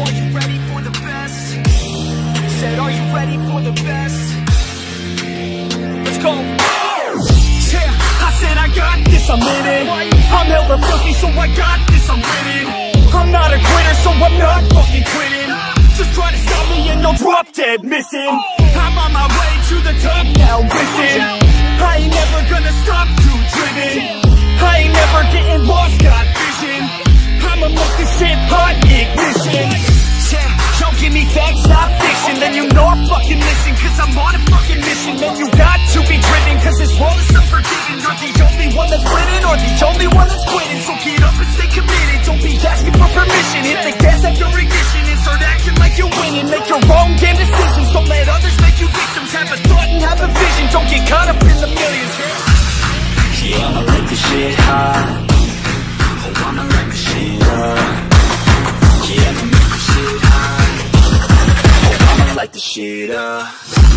Are you ready for the best? Said, are you ready for the best? Let's go. Yeah, I said I got this, I'm in it. I'm hella filthy, so I got this, I'm winning. I'm not a quitter, so I'm not fucking quitting. Just try to stop me and you'll drop dead missing. I'm on my way to the top now, listen. I ain't never gonna stop, too driven. I ain't never getting lost, got vision. I'ma make this shit hot, ignition. Yeah, don't give me facts, not fiction. Then you know I fucking listen, cause I'm on a fucking mission. Man, you got to be driven, cause this world is unforgiving. You're the only one that's winning, or the only one that's quitting. So get up and stay committed, don't be asking for permission. Hit the gas after ignition and start acting like you're winning. Make your own damn decisions, don't let others make you victims. Have a thought and have a vision, don't get caught up in the millions. Yeah, I'ma let this shit high. Oh, I'ma light this shit up. Yeah, I'ma make this shit high. Oh, I'ma light this shit up.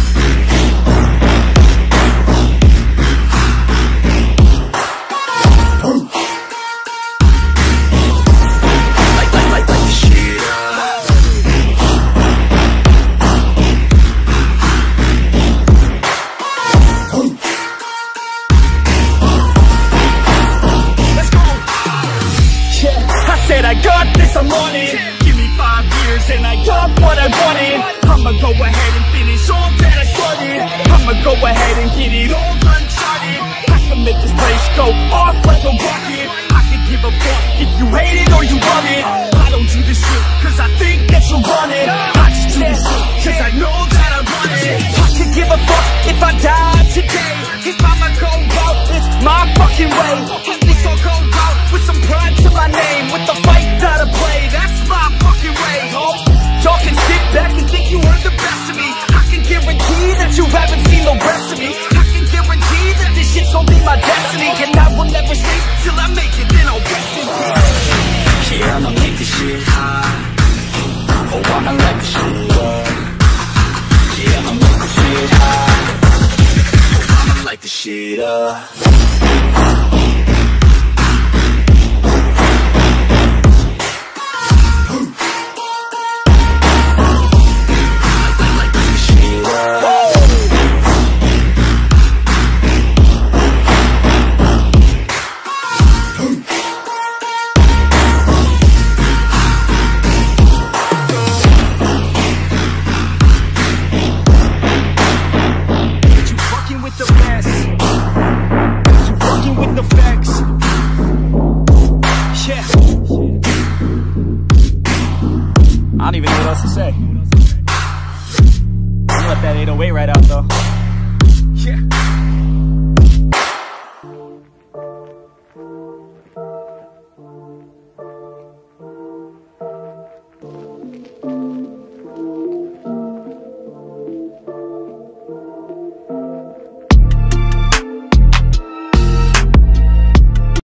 I got this, I'm on it. Give me 5 years and I got what I wanted. I'ma go ahead and finish all that I started. I'ma go ahead and get it all uncharted. I can make this place go off like a rocket. I can give a fuck if you hate it or you love it. I don't do this shit cause I think that you want it. I just do this shit cause I know that I want it. I could give a fuck if I die today. If I'ma go out, it's my fucking way. At least I'll go out with some pride to my name. With the fight that I play, that's my fucking way. Oh, y'all can sit back and think you heard the best of me. I can guarantee that you haven't seen the rest of me. I can guarantee that this shit's gonna be my destiny. And I will never sleep till I make it, then I'll rest in peace. Yeah, I'ma make this shit high. Oh, I'ma light this shit up. Yeah, I'ma make this shit high. Oh, I'ma light this shit up. I don't even know what else to say. I'm gonna let that 808 right out though. Yeah.